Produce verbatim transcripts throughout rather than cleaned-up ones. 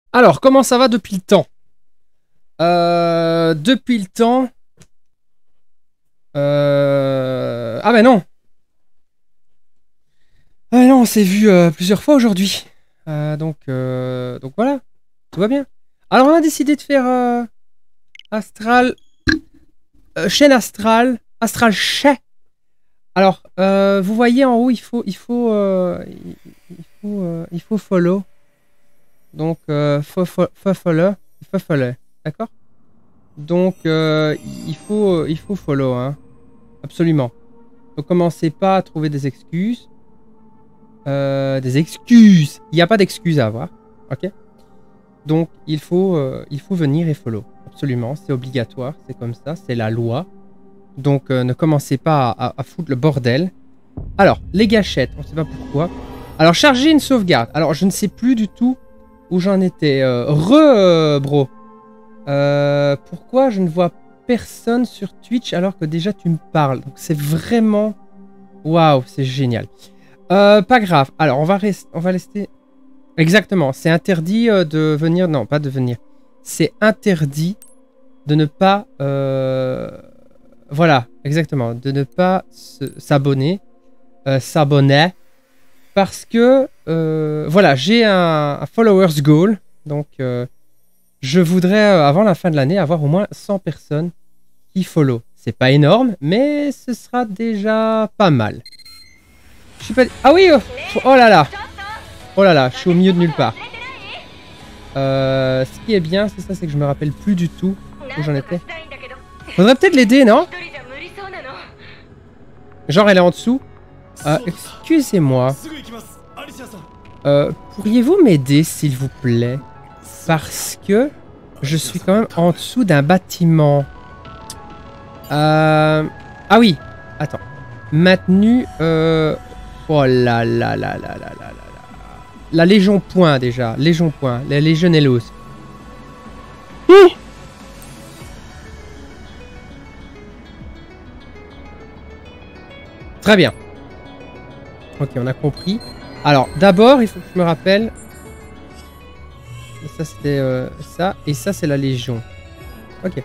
Alors, comment ça va depuis le temps? euh, Depuis le temps... Euh... Ah ben non. Ah non, on s'est vu euh, plusieurs fois aujourd'hui. Euh, donc, euh, donc voilà, tout va bien. Alors on a décidé de faire euh, Astral... Euh, chaîne Astral. Astral Chaîne. Alors, euh, vous voyez en haut, il faut... Il faut, euh, il, il faut, euh, il faut follow. Donc, euh, faut, faut, faut follow. Faut follow. D'accord? Donc, euh, il, faut, il faut follow, hein. Absolument. Donc, commencez pas à trouver des excuses. Euh, des excuses. Il n'y a pas d'excuses à avoir. Ok? Donc, il faut, euh, il faut venir et follow. Absolument. C'est obligatoire. C'est comme ça. C'est la loi. Donc, euh, ne commencez pas à, à, à foutre le bordel. Alors, les gâchettes. On ne sait pas pourquoi. Alors, charger une sauvegarde. Alors, je ne sais plus du tout où j'en étais. Euh, re, euh, bro. Euh, pourquoi je ne vois personne sur Twitch alors que déjà tu me parles? Donc c'est vraiment... Waouh, c'est génial. Euh, pas grave. Alors, on va, rest... on va rester... Exactement. C'est interdit euh, de venir... Non, pas de venir. C'est interdit de ne pas... Euh... Voilà, exactement. De ne pas s'abonner. Euh, S'abonner. Parce que... Euh... Voilà, j'ai un... un followers goal. Donc... Euh... Je voudrais, euh, avant la fin de l'année, avoir au moins cent personnes qui follow. C'est pas énorme, mais ce sera déjà pas mal. Je suis pas... Ah oui, oh, oh là là. Oh là là, je suis au milieu de nulle part. Euh, ce qui est bien, c'est ça, c'est que je me rappelle plus du tout où j'en étais. Faudrait peut-être l'aider, non? Genre, elle est en dessous. Euh, excusez-moi. Euh, pourriez-vous m'aider, s'il vous plaît? Parce que je suis quand même en dessous d'un bâtiment. Euh... Ah oui. Attends. Maintenu... Euh... Oh là là là là là là là là. La Légion Point déjà. Légion Point. La Legionellos. Mmh. Très bien. Ok, on a compris. Alors, d'abord, il faut que je me rappelle... Ça c'était euh, ça et ça c'est la Légion. Ok.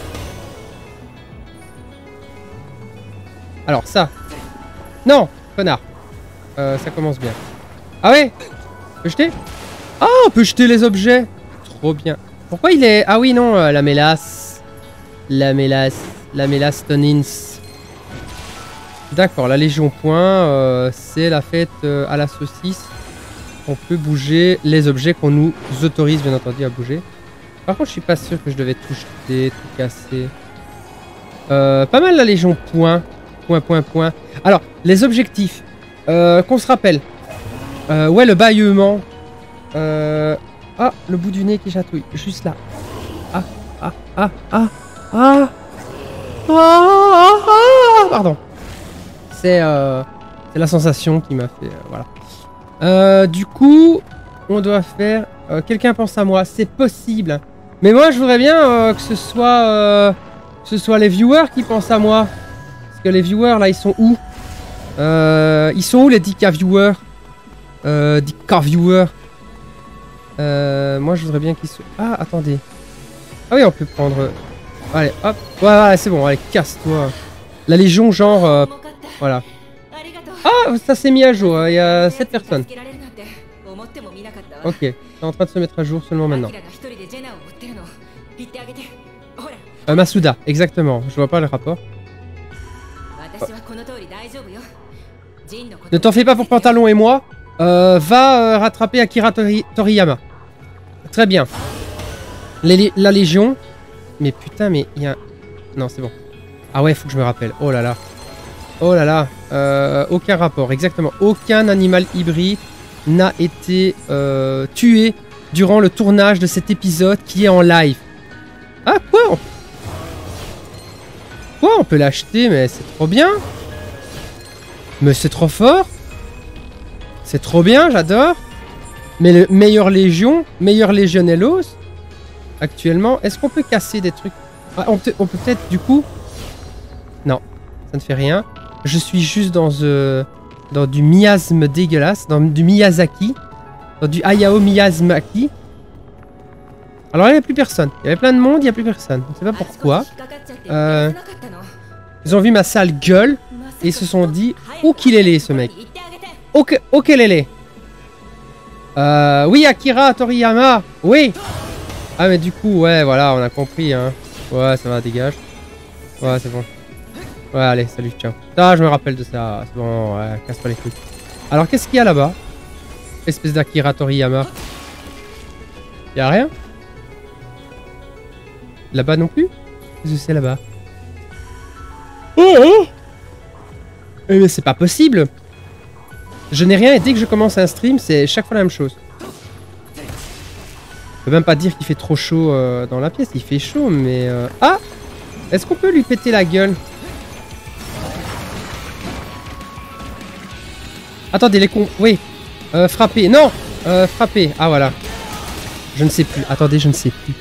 Alors ça. Non, connard. Euh, ça commence bien. Ah ouais. On peut jeter? Ah, on peut jeter les objets. Trop bien. Pourquoi il est... Ah oui non, euh, la mélasse. La mélasse. La mélasse Tonins. D'accord, la Légion Point, euh, c'est la fête euh, à la saucisse. On peut bouger les objets qu'on nous autorise, bien entendu, à bouger. Par contre, je suis pas sûr que je devais tout jeter, tout casser. Euh, pas mal la Légion Point. Point, point, point. Alors, les objectifs. Euh, qu'on se rappelle. Euh, ouais, le bâillement. Euh... Ah, le bout du nez qui chatouille. Juste là. Ah, ah, ah, ah, ah. Ah, ah, pardon. C'est euh, c'est la sensation qui m'a fait... Euh, voilà. Euh, du coup, on doit faire... Euh, Quelqu'un pense à moi, c'est possible. Mais moi, je voudrais bien euh, que ce soit... Euh, que ce soit les viewers qui pensent à moi. Parce que les viewers, là, ils sont où? euh, Ils sont où, les dix K viewers? euh, dix K viewers. euh, Moi, je voudrais bien qu'ils soient... Ah, attendez. Ah oui, on peut prendre... Allez, hop. Ouais, ouais, c'est bon, allez, casse-toi. La Légion, genre... Euh, voilà. Ah, ça s'est mis à jour, il y a sept personnes. Ok, c'est en train de se mettre à jour seulement maintenant. Euh, Masuda, exactement, je vois pas le rapport. Oh. Ne t'en fais pas pour Pantalon et moi, euh, va euh, rattraper Akira Tori Toriyama. Très bien. Les, la Légion. Mais putain, mais il y a... Non, c'est bon. Ah ouais, faut que je me rappelle, oh là là. Oh là là, euh, aucun rapport, exactement. Aucun animal hybride n'a été euh, tué durant le tournage de cet épisode qui est en live. Ah, quoi? on... Quoi? On peut l'acheter, mais c'est trop bien. Mais c'est trop fort. C'est trop bien, j'adore. Mais le meilleur Légion, meilleur Legionellos, actuellement, est-ce qu'on peut casser des trucs? Ah, on peut, on peut peut-être, du coup... Non, ça ne fait rien. Je suis juste dans, euh, dans du miasme dégueulasse, dans du Miyazaki, dans du Hayao Miyazaki. Alors là, il n'y a plus personne. Il y avait plein de monde, il n'y a plus personne. Je ne sais pas pourquoi. Euh, ils ont vu ma sale gueule et ils se sont dit où qu'il est, ce mec. Ok, ok, lélé. Euh, oui, Akira Toriyama. Oui. Ah, mais du coup, ouais, voilà, on a compris. Hein. Ouais, ça va, dégage. Ouais, c'est bon. Ouais, allez, salut, ciao. Ah, je me rappelle de ça. C'est bon, ouais, casse pas les couilles. Alors, qu'est-ce qu'il y a là-bas? Espèce d'Akira Toriyama. Y'a rien? Là-bas non plus? Qu'est-ce que c'est là-bas? Oh, oh eh mais c'est pas possible! Je n'ai rien et dès que je commence un stream, c'est chaque fois la même chose. Je peux même pas dire qu'il fait trop chaud euh, dans la pièce. Il fait chaud, mais... Euh... Ah! Est-ce qu'on peut lui péter la gueule? Attendez, les cons... Oui. Euh, frapper. Non! Euh, frapper. Ah, voilà. Je ne sais plus. Attendez, je ne sais plus.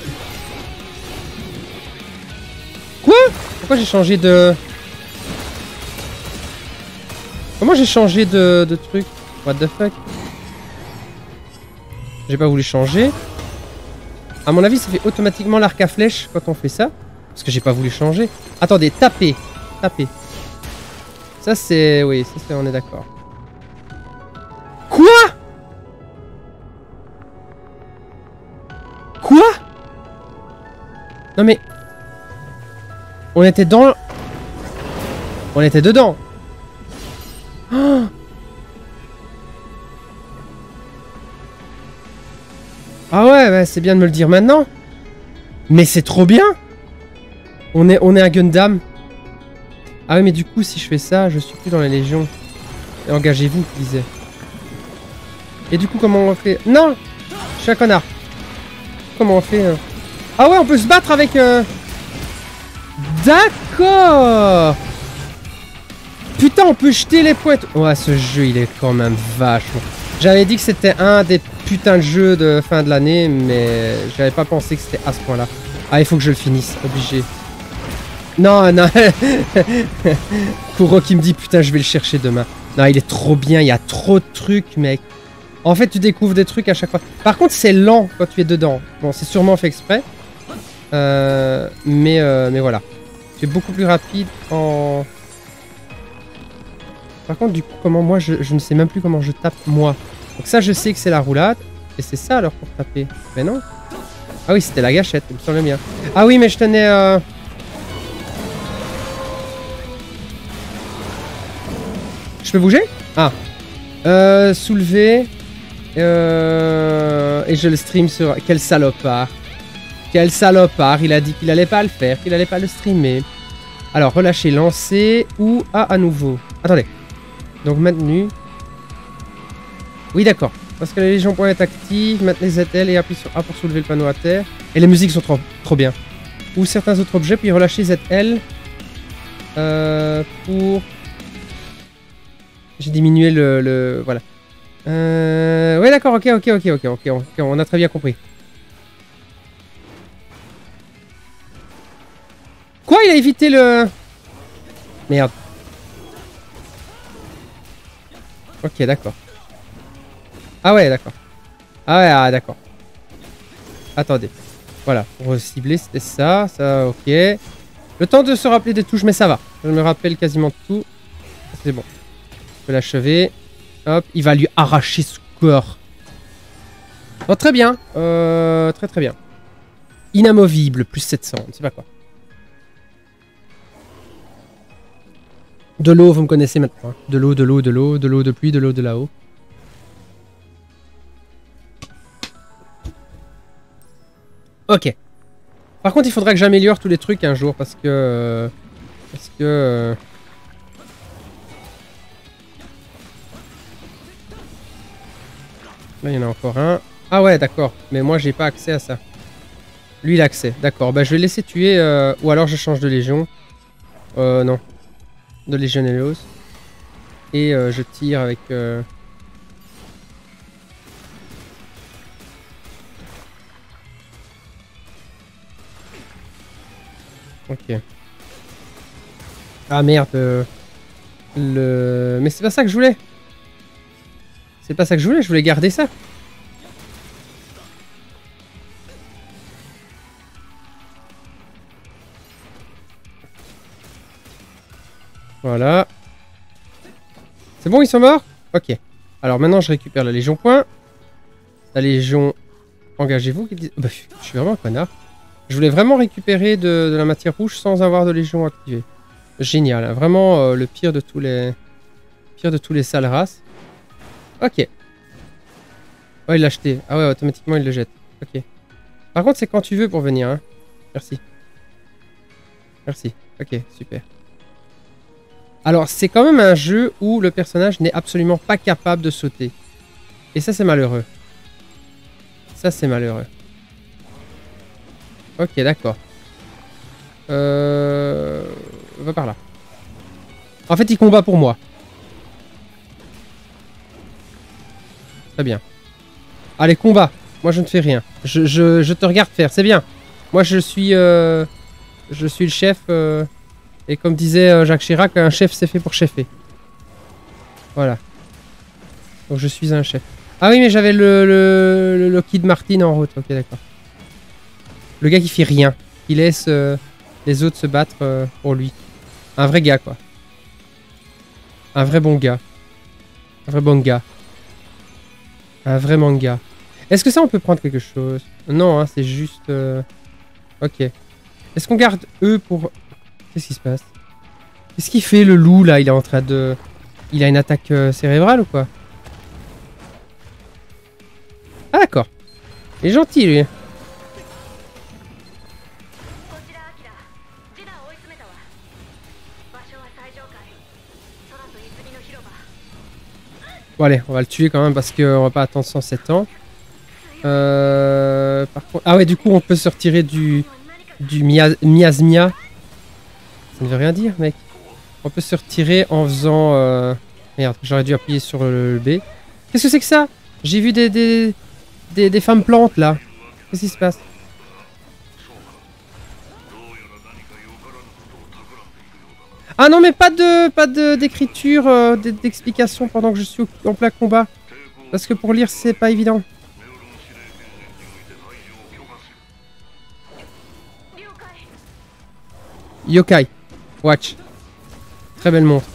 Quoi? Pourquoi j'ai changé de... Comment j'ai changé de, de truc? What the fuck? J'ai pas voulu changer. À mon avis, ça fait automatiquement l'arc à flèche quand on fait ça. Parce que j'ai pas voulu changer. Attendez, taper. Taper. Ça c'est... Oui, ça c'est... On est d'accord. Quoi? Quoi? Non mais... On était dans... On était dedans. Oh. Ah ouais, ouais c'est bien de me le dire maintenant. Mais c'est trop bien. On est, on est un Gundam. Ah oui, mais du coup, si je fais ça, je suis plus dans la Légion. Et engagez-vous, je disais. Et du coup, comment on fait? Non, je suis un connard. Comment on fait? euh... Ah ouais, on peut se battre avec... Euh... D'accord. Putain, on peut jeter les pointes. Ouais, ce jeu, il est quand même vachement... J'avais dit que c'était un des putains de jeux de fin de l'année, mais j'avais pas pensé que c'était à ce point-là. Ah, il faut que je le finisse, obligé. Non, non. Kuro qui me dit, putain, je vais le chercher demain. Non, il est trop bien, il y a trop de trucs, mec. En fait, tu découvres des trucs à chaque fois. Par contre, c'est lent quand tu es dedans. Bon, c'est sûrement fait exprès. Euh, mais, euh, mais voilà. C'est beaucoup plus rapide en... Par contre, du coup, comment moi, je, je ne sais même plus comment je tape, moi. Donc ça, je sais que c'est la roulade. Et c'est ça, alors, pour taper. Mais non. Ah oui, c'était la gâchette, il me semble bien. Ah oui, mais je tenais... Euh... Je peux bouger? Ah. Euh, soulever. Euh... Et je le stream sur... Quel salopard. Quel salopard. Il a dit qu'il allait pas le faire, qu'il allait pas le streamer. Alors, relâcher, lancer ou A à nouveau. Attendez. Donc, maintenu. Oui, d'accord. Parce que la Légion Point est active. Maintenez Z L et appuie sur A pour soulever le panneau à terre. Et les musiques sont trop, trop bien. Ou certains autres objets, puis relâcher Z L. Euh, pour... J'ai diminué le... le... Voilà. Euh... Ouais, d'accord, ok, ok, ok, ok, ok, ok, on a très bien compris. Quoi? Il a évité le... Merde. Ok, d'accord. Ah ouais, d'accord. Ah ouais, ah, d'accord. Attendez. Voilà, pour cibler, c'était ça, ça, ok. Le temps de se rappeler des touches, mais ça va. Je me rappelle quasiment tout. C'est bon. Je peux l'achever. Hop, il va lui arracher ce corps. Oh, très bien. Euh, très très bien. Inamovible, plus sept cents, je sais pas quoi. De l'eau, vous me connaissez maintenant. De l'eau, de l'eau, de l'eau, de l'eau de pluie, de l'eau de là-haut. Ok. Par contre, il faudra que j'améliore tous les trucs un jour parce que... Euh, parce que... Euh, là, il y en a encore un. Ah ouais, d'accord. Mais moi, j'ai pas accès à ça. Lui, il a accès. D'accord. Bah, je vais le laisser tuer. Euh, ou alors, je change de légion. Euh, non. De Legionellos. Et euh, je tire avec... Euh... Ok. Ah merde. Euh, le... Mais c'est pas ça que je voulais. C'est pas ça que je voulais. Je voulais garder ça. Voilà. C'est bon, ils sont morts? Ok. Alors maintenant, je récupère la Légion Point. La Légion... Engagez-vous. Bah, je suis vraiment un connard. Je voulais vraiment récupérer de, de la matière rouge sans avoir de Légion activée. Génial. Hein. Vraiment euh, le pire de tous les... Pire de tous les sales races. Ok. Oh, il l'a acheté. Ah ouais, automatiquement, il le jette. Ok. Par contre, c'est quand tu veux pour venir. Hein. Merci. Merci. Ok, super. Alors, c'est quand même un jeu où le personnage n'est absolument pas capable de sauter. Et ça, c'est malheureux. Ça, c'est malheureux. Ok, d'accord. Euh... Va par là. En fait, il combat pour moi. Très bien. Allez, combat. Moi, je ne fais rien. Je, je, je te regarde faire. C'est bien. Moi, je suis... Euh... Je suis le chef... Euh... Et comme disait Jacques Chirac, un chef c'est fait pour chefer. Voilà. Donc je suis un chef. Ah oui, mais j'avais le, le, le Lockheed Martin en route. Ok, d'accord. Le gars qui fait rien. Qui laisse euh, les autres se battre euh, pour lui. Un vrai gars, quoi. Un vrai bon gars. Un vrai bon gars. Un vrai manga. Est-ce que ça, on peut prendre quelque chose? Non, hein, c'est juste... Euh... Ok. Est-ce qu'on garde eux pour... Qu'est-ce qui se passe? Qu'est-ce qu'il fait le loup là? Il est en train de... Il a une attaque euh, cérébrale ou quoi? Ah d'accord. Il est gentil lui. Bon allez, on va le tuer quand même parce qu'on va pas attendre cent sept ans. Euh... Par contre... Ah ouais, du coup on peut se retirer du... Du mia... miasmia. Ça ne veut rien dire, mec. On peut se retirer en faisant... Euh... Merde, j'aurais dû appuyer sur le B. Qu'est-ce que c'est que ça? J'ai vu des, des, des, des femmes plantes, là. Qu'est-ce qui se passe? Ah non, mais pas de pas de d'écriture, euh, d'explication pendant que je suis en plein combat. Parce que pour lire, c'est pas évident. Yokai. Watch. Très belle montre.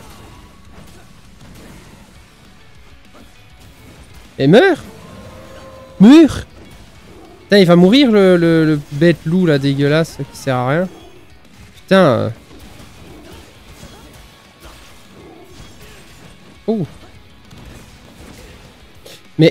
Et meurt. Meurt. Putain, il va mourir le, le, le bête loup là dégueulasse qui sert à rien. Putain. Euh... Oh. Mais.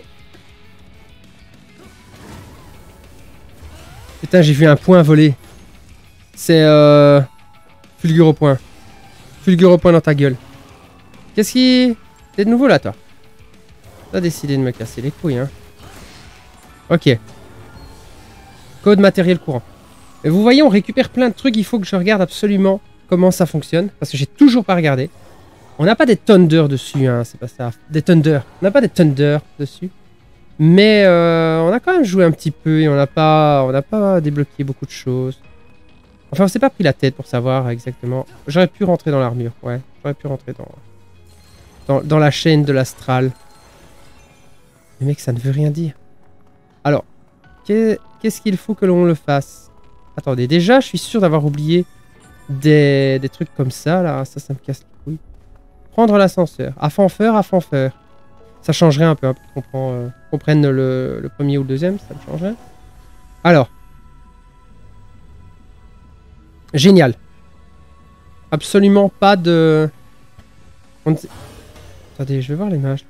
Putain, j'ai vu un point voler. C'est euh... Fulgure au point. Fulgure au point dans ta gueule. Qu'est-ce qui... T'es de nouveau là, toi? T'as décidé de me casser les couilles, hein. Ok. Code matériel courant. Et vous voyez, on récupère plein de trucs. Il faut que je regarde absolument comment ça fonctionne. Parce que j'ai toujours pas regardé. On n'a pas des Thunder dessus, hein. C'est pas ça. Des Thunder. On n'a pas des Thunder dessus. Mais euh, on a quand même joué un petit peu. Et on n'a pas, on n'a pas débloqué beaucoup de choses. Enfin, on s'est pas pris la tête pour savoir exactement. J'aurais pu rentrer dans l'armure, ouais. J'aurais pu rentrer dans, dans, dans la chaîne de l'astral. Mais mec, ça ne veut rien dire. Alors, qu'est-ce qu'il faut que l'on le fasse? Attendez, déjà, je suis sûr d'avoir oublié des, des trucs comme ça, là. Ça, ça me casse les couilles. Prendre l'ascenseur. À fanfeur, à fanfeur. Ça changerait un peu, hein, pour qu'on prend, euh, qu'on prenne le, le premier ou le deuxième, ça me changerait. Alors. Génial. Absolument pas de... On... Attendez, je vais voir l'image.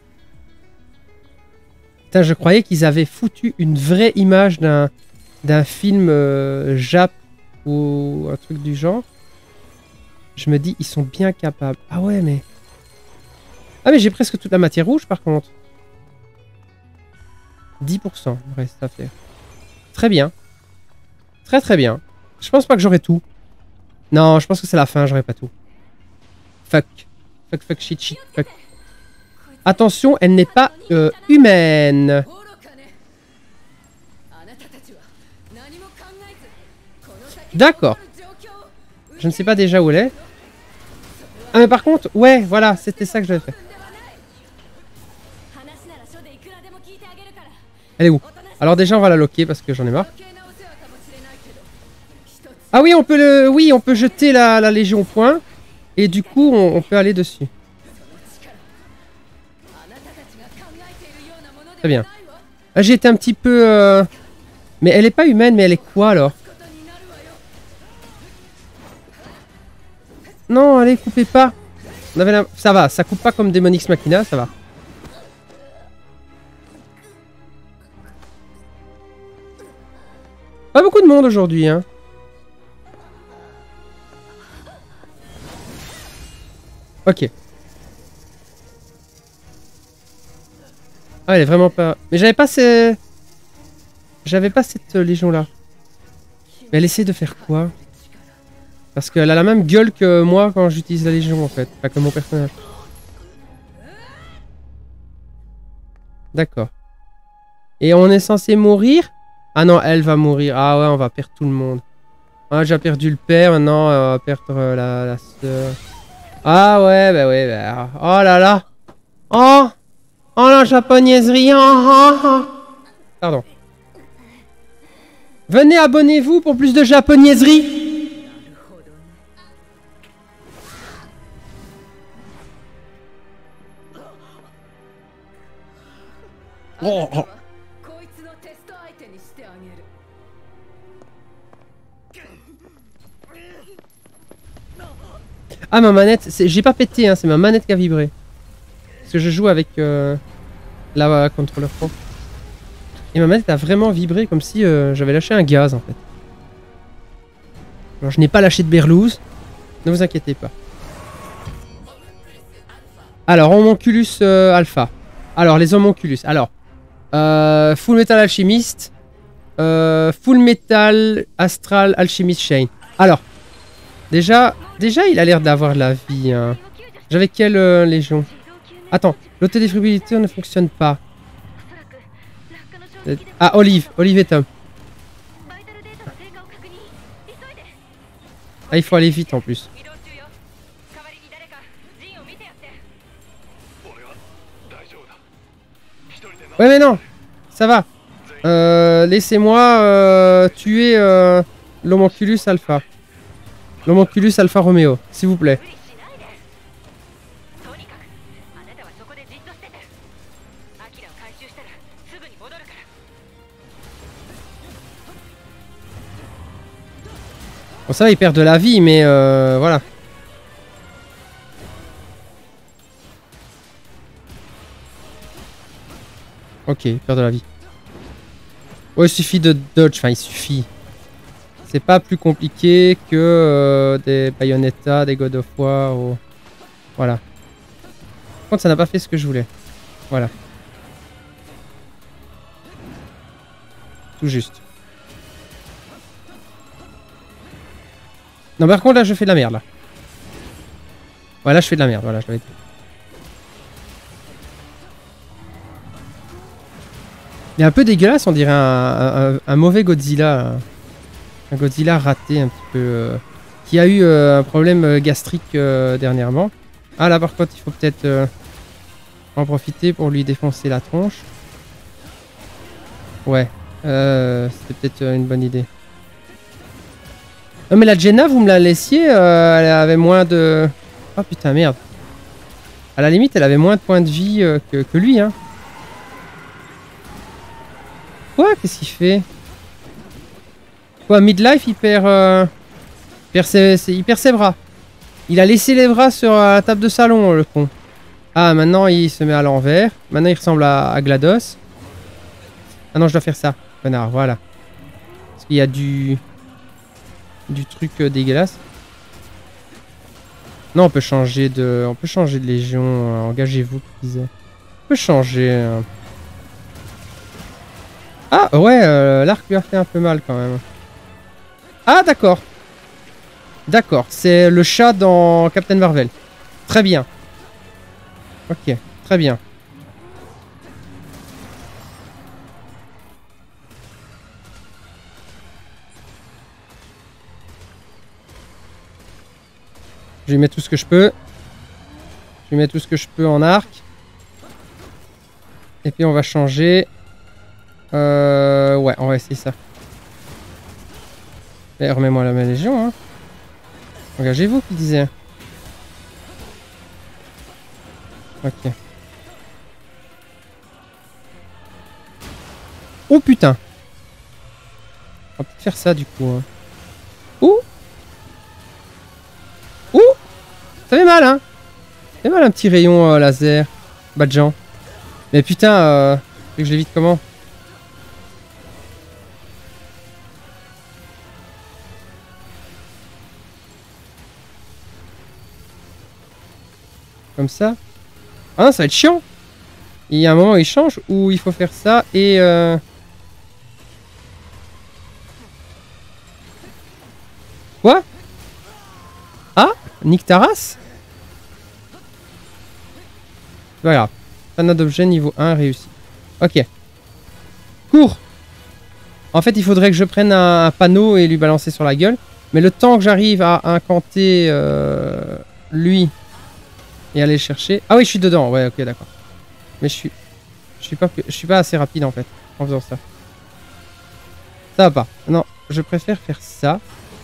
Putain, je croyais qu'ils avaient foutu une vraie image d'un d'un film euh, Jap ou un truc du genre. Je me dis, ils sont bien capables. Ah ouais, mais... Ah mais j'ai presque toute la matière rouge par contre. dix pour cent reste à faire. Très bien. Très très bien. Je pense pas que j'aurai tout. Non, je pense que c'est la fin, j'aurai pas tout. Fuck. Fuck, fuck, shit, shit, fuck. Attention, elle n'est pas euh, humaine. D'accord. Je ne sais pas déjà où elle est. Ah mais par contre, ouais, voilà, c'était ça que j'avais fait. Elle est où? Alors déjà, on va la loquer parce que j'en ai marre. Ah oui, on peut le, oui, on peut jeter la, la Légion point. Et du coup, on, on peut aller dessus. Très bien. Ah, j'ai été un petit peu... Euh... Mais elle est pas humaine, mais elle est quoi alors? Non, allez, coupez pas. On avait la... Ça va, ça coupe pas comme Demonix Machina, ça va. Pas beaucoup de monde aujourd'hui, hein. Ok. Ah, elle est vraiment pas... Mais j'avais pas ces... J'avais pas cette euh, légion-là. Mais elle essaie de faire quoi? Parce qu'elle a la même gueule que moi quand j'utilise la légion, en fait. Pas que mon personnage. D'accord. Et on est censé mourir? Ah non, elle va mourir. Ah ouais, on va perdre tout le monde. On a déjà perdu le père, maintenant on va perdre euh, la, la soeur. Ah ouais, bah ouais, bah... Oh là là. Oh. Oh la japonaiserie. Oh, oh, oh. Pardon. Venez, abonnez-vous pour plus de japonaiserie. Oh, oh. Ah, ma manette, j'ai pas pété, hein, c'est ma manette qui a vibré. Parce que je joue avec euh, la euh, contrôleur pro. Et ma manette a vraiment vibré comme si euh, j'avais lâché un gaz en fait. Alors je n'ai pas lâché de berlouze, ne vous inquiétez pas. Alors, homonculus euh, alpha. Alors, les homonculus. Alors, euh, Full Metal Alchemist, euh, Full Metal Astral Alchemist Chain. Alors, déjà, déjà il a l'air d'avoir de la vie. Hein. J'avais quelle euh, légion? Attends, l'autodéfibrillateur ne fonctionne pas. Ah, Olive, Olive et Tom. Ah, il faut aller vite en plus. Ouais, mais non, ça va. Euh, Laissez-moi euh, tuer euh, l'homonculus alpha. L'homonculus alpha Romeo, s'il vous plaît. Bon, ça va, il perd de la vie, mais euh, voilà. Ok, il perd de la vie. Ouais, il suffit de dodge, enfin, il suffit. C'est pas plus compliqué que euh, des Bayonetta, des God of War, ou... Voilà. Par contre, ça n'a pas fait ce que je voulais. Voilà. Tout juste. Non, par contre, là, je fais de la merde, là. Voilà, je fais de la merde, voilà, je l'avais dit. Il est un peu dégueulasse, on dirait un, un, un mauvais Godzilla. Un Godzilla raté, un petit peu. Euh, qui a eu euh, un problème gastrique euh, dernièrement. Ah, là, par contre, il faut peut-être euh, en profiter pour lui défoncer la tronche. Ouais, euh, c'était peut-être une bonne idée. Non, mais la Jenna, vous me la laissiez, euh, elle avait moins de... Oh putain, merde. À la limite, elle avait moins de points de vie euh, que, que lui, hein. Quoi? Qu'est-ce qu'il fait? Quoi, midlife, il perd, euh, il, perd ses, ses, il perd ses bras. Il a laissé les bras sur la table de salon, le con. Ah, maintenant, il se met à l'envers. Maintenant, il ressemble à, à GLaDOS. Ah non, je dois faire ça, connard, voilà. Parce qu'il y a du... Du truc euh, dégueulasse. Non, on peut changer de... On peut changer de légion. Euh, Engagez-vous, je disais. On peut changer... Euh... Ah, ouais, euh, l'arc lui a fait un peu mal, quand même. Ah, d'accord. D'accord, c'est le chat dans Captain Marvel. Très bien. Ok, très bien. Je vais mettre tout ce que je peux. Je vais mettre tout ce que je peux en arc. Et puis on va changer. Euh, ouais, on va essayer ça. Et remets-moi la même légion. Hein. Engagez-vous, qui disait. Ok. Oh putain. On va peut-être faire ça du coup. Hein. Ouh. Ouh. Ça fait mal hein. Ça fait mal un petit rayon euh, laser. Badjan. Mais putain, euh, faut que je l'évite comment? Comme ça. Ah non, ça va être chiant. Il y a un moment où il change où il faut faire ça et... Euh... Quoi? Ah? Nique ta race? C'est pas grave. Panneau d'objet niveau un réussi. Ok. Cours. En fait, il faudrait que je prenne un, un panneau et lui balancer sur la gueule. Mais le temps que j'arrive à incanter euh, lui et aller le chercher... Ah oui, je suis dedans. Ouais, ok, d'accord. Mais je suis... Je suis pas, je suis pas assez rapide en fait en faisant ça. Ça va pas. Non, je préfère faire ça.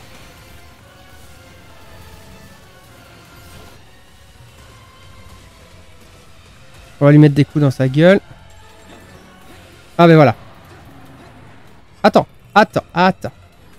On va lui mettre des coups dans sa gueule. Ah ben voilà. Attends, attends, attends.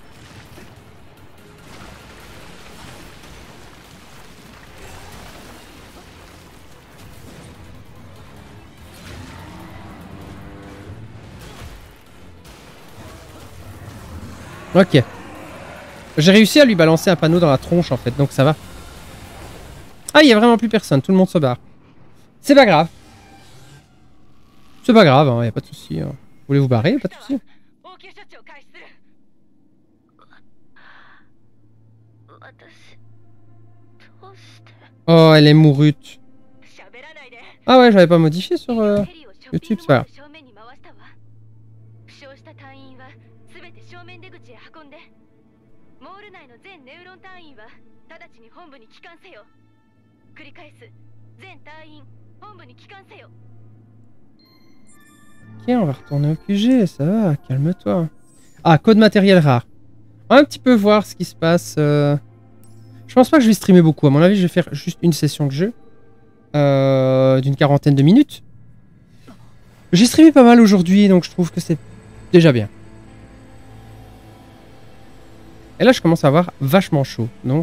Ok. J'ai réussi à lui balancer un panneau dans la tronche en fait, donc ça va. Ah, il y a vraiment plus personne, tout le monde se barre. C'est pas grave. C'est pas grave, hein, y a pas de souci. Hein. Vous voulez vous barrer, y a pas de souci. Oh, elle est mourute. Ah ouais, j'avais pas modifié sur euh, YouTube, c'est pas grave. Ok, on va retourner au Q G, ça va, calme-toi. Ah, code matériel rare. On va un petit peu voir ce qui se passe. Euh... Je pense pas que je vais streamer beaucoup. À mon avis, je vais faire juste une session de jeu. Euh, d'une quarantaine de minutes. J'ai streamé pas mal aujourd'hui, donc je trouve que c'est déjà bien. Et là, je commence à avoir vachement chaud, donc...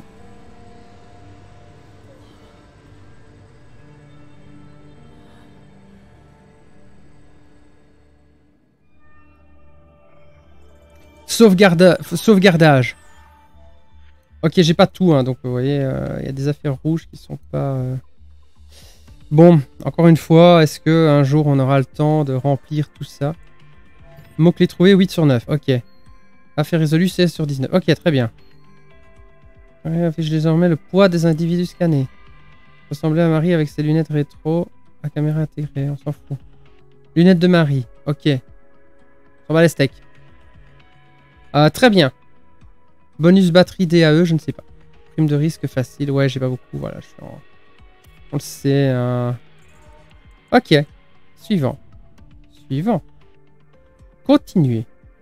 Sauvegarde... Sauvegardage. Ok, j'ai pas tout, hein, donc vous voyez, il euh, y a des affaires rouges qui sont pas... Euh... Bon, encore une fois, est-ce que un jour on aura le temps de remplir tout ça? Mots-clés trouvés, huit sur neuf, ok. Affaire résolue, seize sur dix-neuf, ok, très bien. Ouais, affiche désormais le poids des individus scannés. Ressemblait à Marie avec ses lunettes rétro à caméra intégrée, on s'en fout. Lunettes de Marie, ok. On va les steaks. Euh, très bien. Bonus batterie D A E, je ne sais pas. Prime de risque facile, ouais, j'ai pas beaucoup, voilà, je suis en... On le sait. Euh... Ok. Suivant. Suivant. Continuer.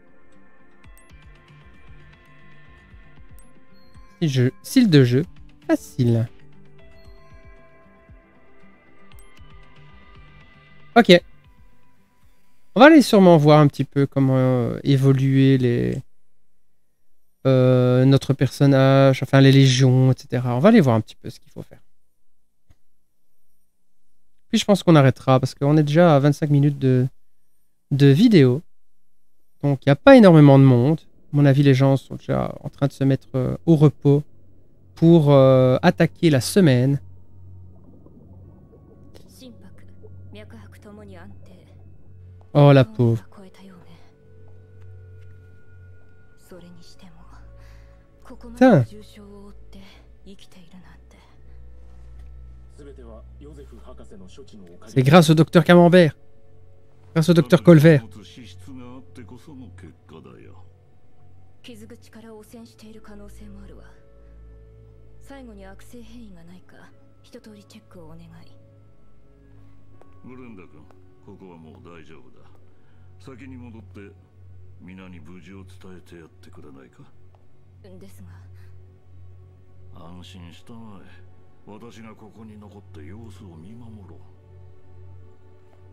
Jeu. Style de jeu. Facile. Ok. On va aller sûrement voir un petit peu comment euh, évoluer les... Euh, notre personnage, enfin les légions, et cetera. On va aller voir un petit peu ce qu'il faut faire. Puis je pense qu'on arrêtera parce qu'on est déjà à vingt-cinq minutes de, de vidéo. Donc il n'y a pas énormément de monde. À mon avis, les gens sont déjà en train de se mettre euh, au repos pour euh, attaquer la semaine. Oh la pauvre. Putain. C'est grâce au docteur Camembert. Grâce au docteur Colvert.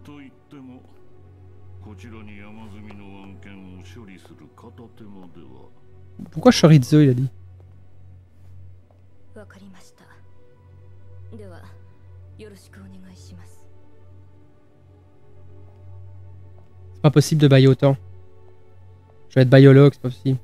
Pourquoi chorizo il a dit? C'est pas possible de bailler autant. Je vais être biologue, c'est pas possible.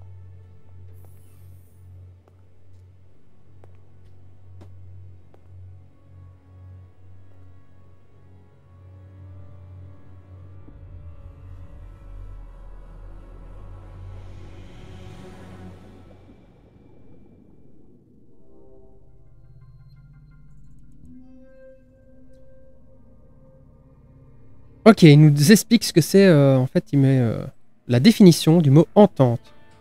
Ok, il nous explique ce que c'est. Euh, en fait, il met euh, la définition du mot entente.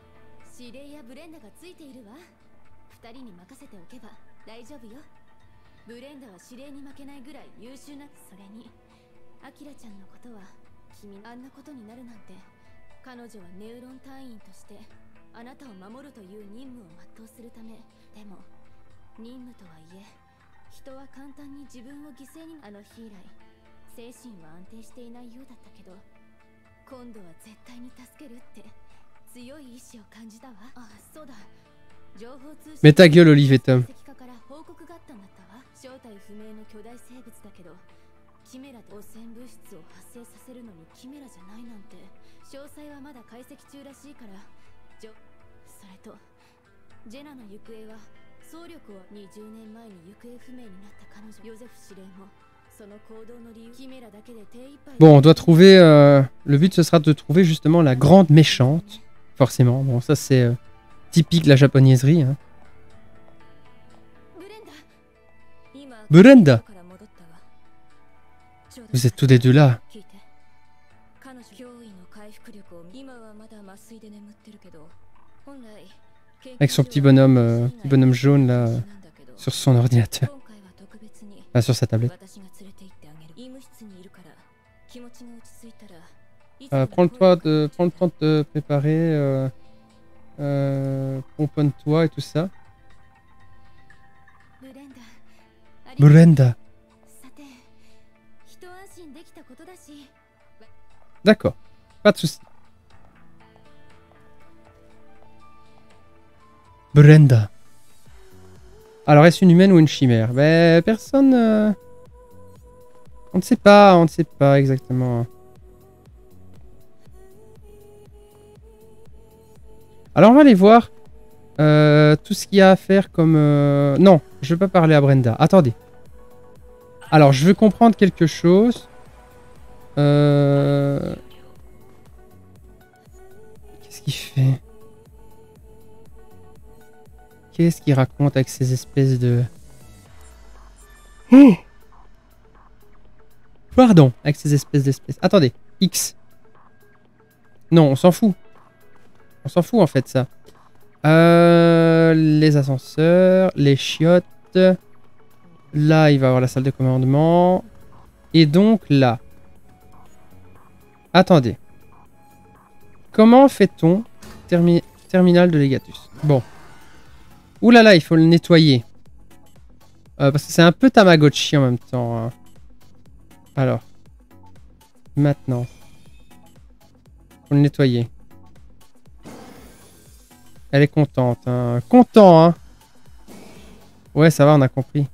Mais ta gueule, Olivetta. Bon, on doit trouver... Euh, le but, ce sera de trouver justement la grande méchante. Forcément. Bon, ça, c'est euh, typique de la japonaiserie. Hein. Brenda! Vous êtes tous les deux là. Avec son petit bonhomme, euh, petit bonhomme jaune là, euh, sur son ordinateur. Enfin, sur sa tablette. Euh, prends le temps de, prends le temps de te préparer. Euh, euh, pomponne-toi et tout ça. Brenda. D'accord, pas de soucis. Brenda. Alors, est-ce une humaine ou une chimère? Ben, personne... Euh... On ne sait pas, on ne sait pas exactement. Alors, on va aller voir euh, tout ce qu'il y a à faire comme... Euh... Non, je ne veux pas parler à Brenda. Attendez. Alors, je veux comprendre quelque chose. Euh... Qu'est-ce qu'il fait? Qu'est-ce qu'il raconte avec ces espèces de... Oh, pardon, avec ces espèces d'espèces. Attendez, X. Non, on s'en fout. On s'en fout en fait ça. Euh, les ascenseurs, les chiottes. Là, il va y avoir la salle de commandement. Et donc là. Attendez. Comment fait-on termi terminal de Legatus? Bon. Ouh là là, il faut le nettoyer. Euh, parce que c'est un peu Tamagotchi en même temps. Hein. Alors. Maintenant. Faut le nettoyer. Elle est contente. Hein. Content, hein. Ouais, ça va, on a compris.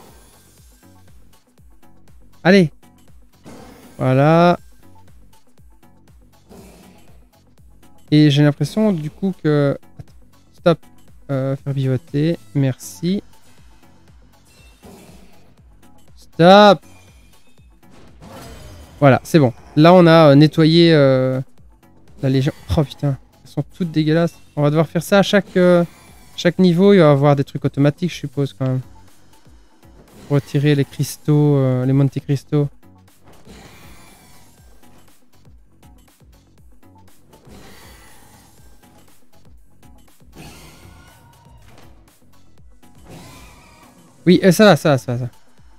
Allez. Voilà. Et j'ai l'impression du coup que... Attends. Stop. Euh, faire bivoter. Merci. Stop. Voilà, c'est bon. Là, on a euh, nettoyé euh, la Légion. Oh putain, elles sont toutes dégueulasses. On va devoir faire ça à chaque, euh, chaque niveau. Il va y avoir des trucs automatiques, je suppose, quand même. Pour retirer les cristaux, euh, les Monte Cristo. Oui, euh, ça va, ça va, ça va.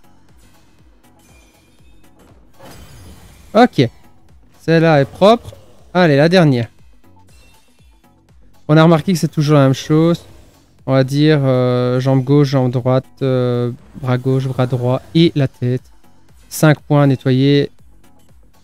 Ok. Celle-là est propre. Allez, la dernière. On a remarqué que c'est toujours la même chose. On va dire euh, jambe gauche, jambe droite, euh, bras gauche, bras droit et la tête. cinq points nettoyés.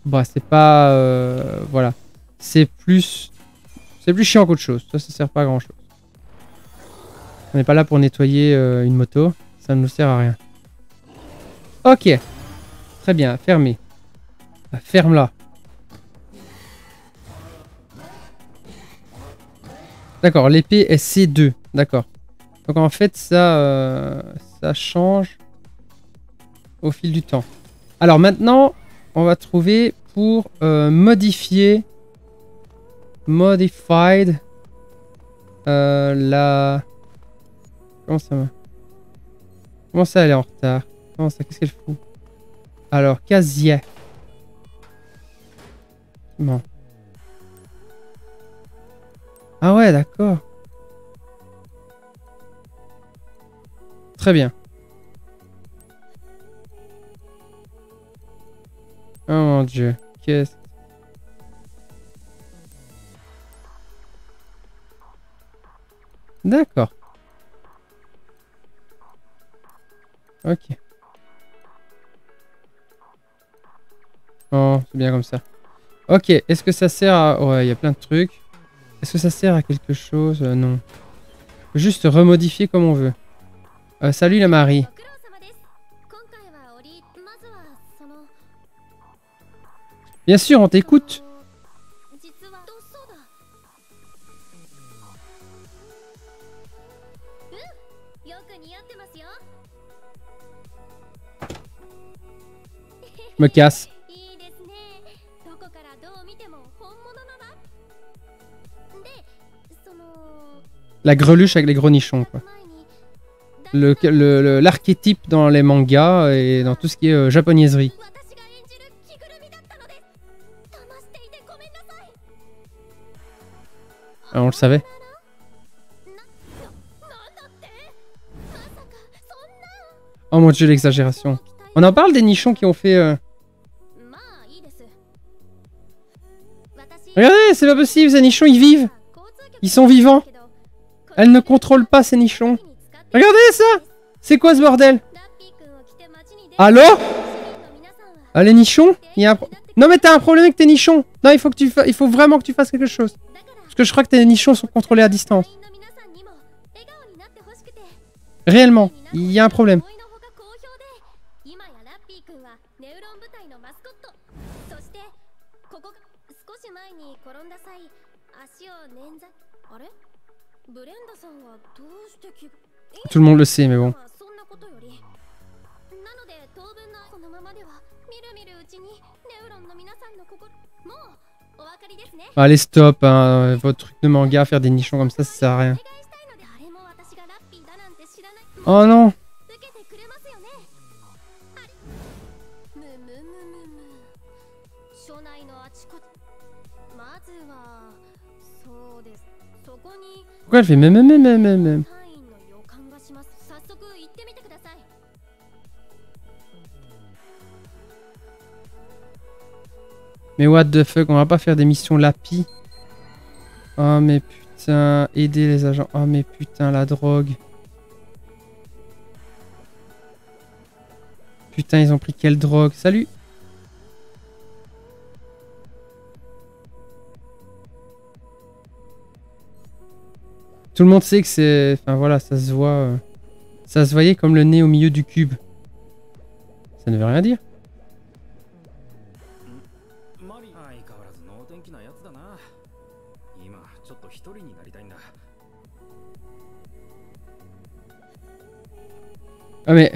Bah, c'est pas... Euh, voilà. C'est plus... C'est plus chiant qu'autre chose. Ça, ça sert pas à grand chose. On n'est pas là pour nettoyer euh, une moto. Ça ne nous sert à rien. Ok. Très bien. Fermé. Ah, ferme-la. D'accord. L'épée est C deux. D'accord. Donc en fait, ça, euh, ça change au fil du temps. Alors maintenant, on va trouver pour euh, modifier... Modified... Euh, la... Comment ça va? Comment ça, elle est en retard? Comment ça? Qu'est-ce qu'elle fout? Alors, casier. Bon. Ah ouais, d'accord. Très bien. Oh mon dieu. Qu'est-ce... D'accord. Ok. Oh, c'est bien comme ça. Ok, est-ce que ça sert à... Ouais, il y a plein de trucs. Est-ce que ça sert à quelque chose? euh, Non. Faut juste remodifier comme on veut. Euh, salut la Marie. Bien sûr, on t'écoute. Je me casse. La greluche avec les gros nichons, quoi. Le, le, le- l'archétype dans les mangas et dans tout ce qui est euh, japonaiserie. Ah, on le savait. Oh mon dieu, l'exagération. On en parle des nichons qui ont fait... Euh... Regardez, c'est pas possible, ces nichons, ils vivent. Ils sont vivants. Elle ne contrôle pas ces nichons. Regardez ça. C'est quoi ce bordel? Allô? Ah, les nichons? Il y a un pro... Non mais t'as un problème avec tes nichons. Non, il faut, que tu fa... il faut vraiment que tu fasses quelque chose. Parce que je crois que tes nichons sont contrôlés à distance. Réellement, il y a un problème. Tout le monde le sait, mais bon. Allez, stop, hein. Votre truc de manga, faire des nichons comme ça, ça sert à rien. Oh non. Pourquoi elle fait même même même même même? Mais what the fuck, on va pas faire des missions Lapi. Oh mais putain, aider les agents. Oh mais putain, la drogue. Putain, ils ont pris quelle drogue? Salut. Tout le monde sait que c'est... Enfin voilà, ça se voit... Euh... Ça se voyait comme le nez au milieu du cube. Ça ne veut rien dire. Ah mais...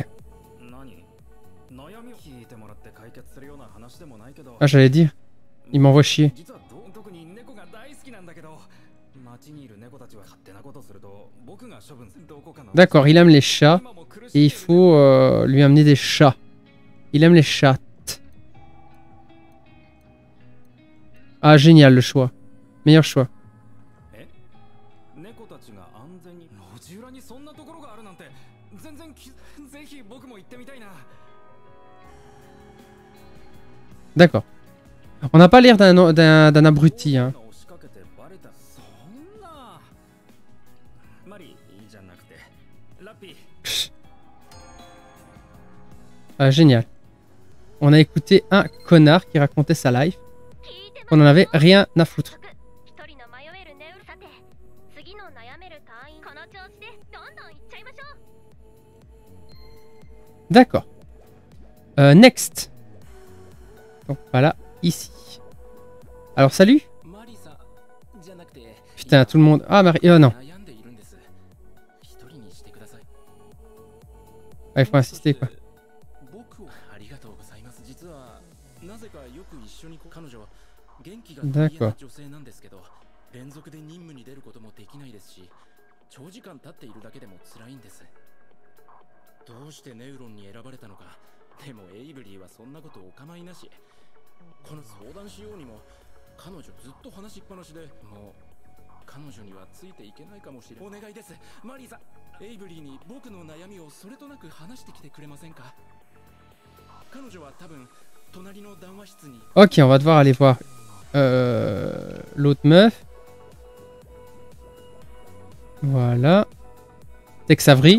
Ah j'allais dire. Il m'envoie chier. D'accord, il aime les chats. Et il faut euh, lui amener des chats. Il aime les chats. Ah génial le choix. Meilleur choix. D'accord. On n'a pas l'air d'un d'un d'un abruti, hein. Ah, génial. On a écouté un connard qui racontait sa life. On en avait rien à foutre. D'accord. Euh, next. Donc voilà, ici. Alors salut. Putain, tout le monde... Ah, Marie... Oh non. Ah, il faut insister, quoi. D'accord. どうしてネウロンに選ばれたのか。でもエイブリーはそんなことお構いなし。この相談しようにも彼女ずっと話しっぱなしで、もう彼女にはついていけないかもしれない。お願いです、マリーさん。エイブリーに僕の悩みをそれとなく話してきてくれませんか。彼女は多分隣の談話室に。 Ok, on va devoir aller voir euh, l'autre meuf. Voilà. Tex Avery.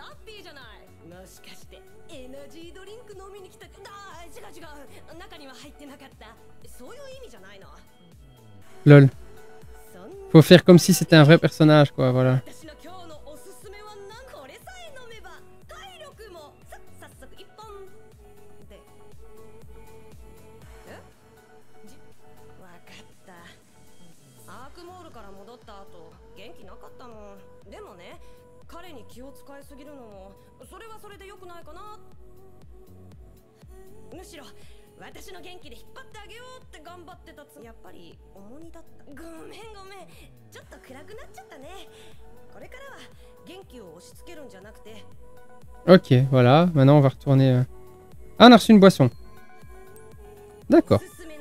Lol. Faut faire comme si c'était un vrai personnage, quoi, voilà. Ok, voilà. Maintenant, on va retourner... Euh... Ah, on a reçu une boisson. D'accord.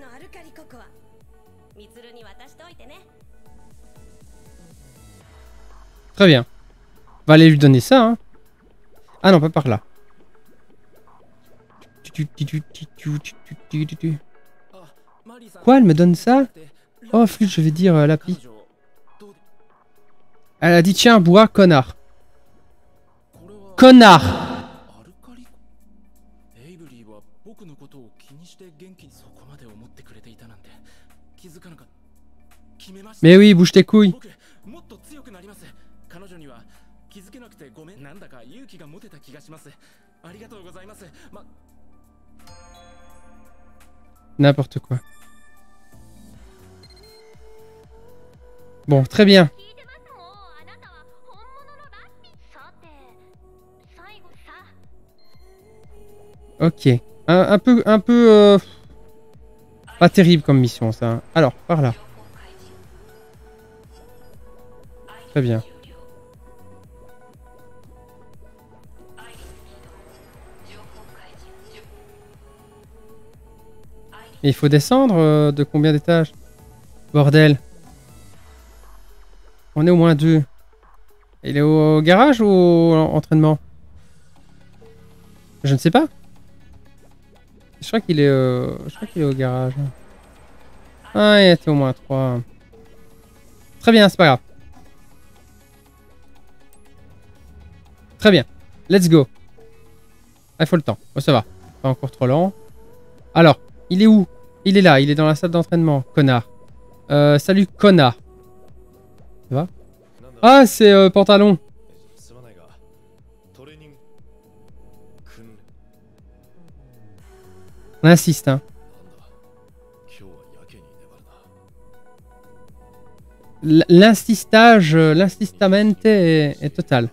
Très bien. On va aller lui donner ça, hein. Ah non, pas par là. Quoi, elle me donne ça? Oh, flûte, je vais dire euh, Lapi. Elle a dit, tiens, bois, connard. Connard! Mais oui, bouge tes couilles. N'importe quoi. Bon, très bien. Ok. Un, un peu... Un peu... Euh... Pas terrible comme mission, ça. Alors, par là. Très bien. Et il faut descendre euh, de combien d'étages? Bordel. On est au moins deux. Il est au garage ou au entraînement? Je ne sais pas. Je crois qu'il est, euh... je crois qu'il est au garage. Ah, il était au moins trois. Très bien, c'est pas grave. Très bien. Let's go. Ah, il faut le temps. Oh, ça va. Pas encore trop lent. Alors, il est où? Il est là. Il est dans la salle d'entraînement. Connard. Euh, salut, connard. Ça va? Ah, c'est euh, pantalon. On insiste, hein. L'insistage, l'insistamente est, est total.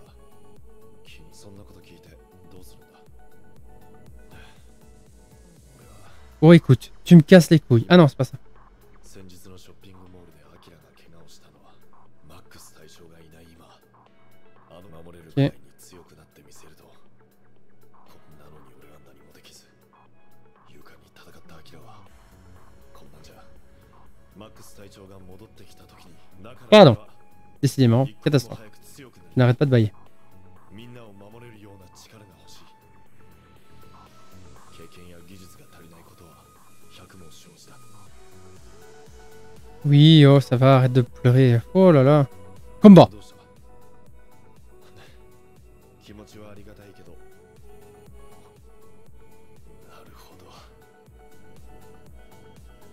Oh, écoute, tu me casses les couilles. Ah non, c'est pas ça. Ok. Pardon. Décidément, catastrophe. Je n'arrête pas de bailler. Oui, oh, ça va, arrête de pleurer. Oh là là. Combat.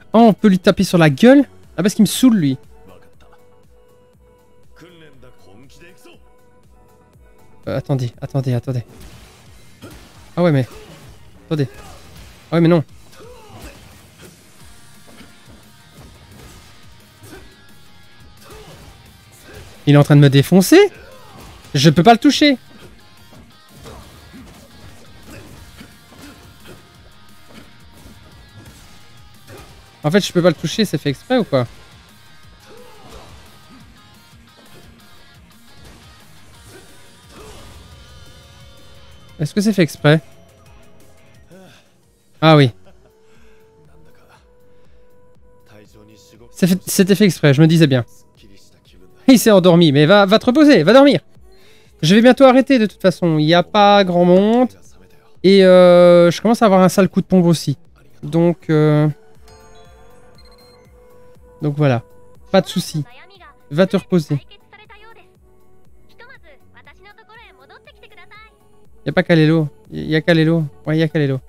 Oh, on peut lui taper sur la gueule? Ah, parce qu'il me saoule, lui. Euh, attendez, attendez, attendez. Ah ouais, mais... Attendez. Ah ouais, mais non. Il est en train de me défoncer? Je peux pas le toucher. En fait, je peux pas le toucher, c'est fait exprès ou quoi? Est-ce que c'est fait exprès? Ah oui. C'était fait exprès, je me disais bien. Il s'est endormi, mais va, va te reposer, va dormir. Je vais bientôt arrêter de toute façon, il n'y a pas grand monde. Et euh, je commence à avoir un sale coup de pompe aussi. Donc... Euh... Donc voilà, pas de soucis. Va te reposer. Y'a pas Kalelo. Y'a Kalelo. Ouais, y'a Kalelo.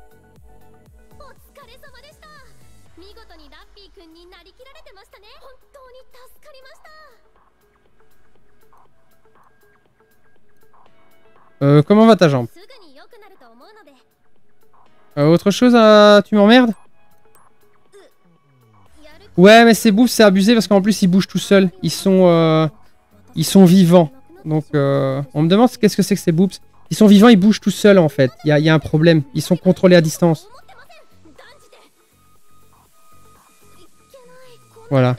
Euh, comment va ta jambe? euh, Autre chose à... Tu m'emmerdes? Ouais, mais ces bouffes, c'est abusé parce qu'en plus, ils bougent tout seuls. Ils sont... Euh... Ils sont vivants. Donc, euh... on me demande qu'est-ce que c'est que ces boobs. Ils sont vivants, ils bougent tout seuls en fait. Il y a, y a un problème. Ils sont contrôlés à distance. Voilà.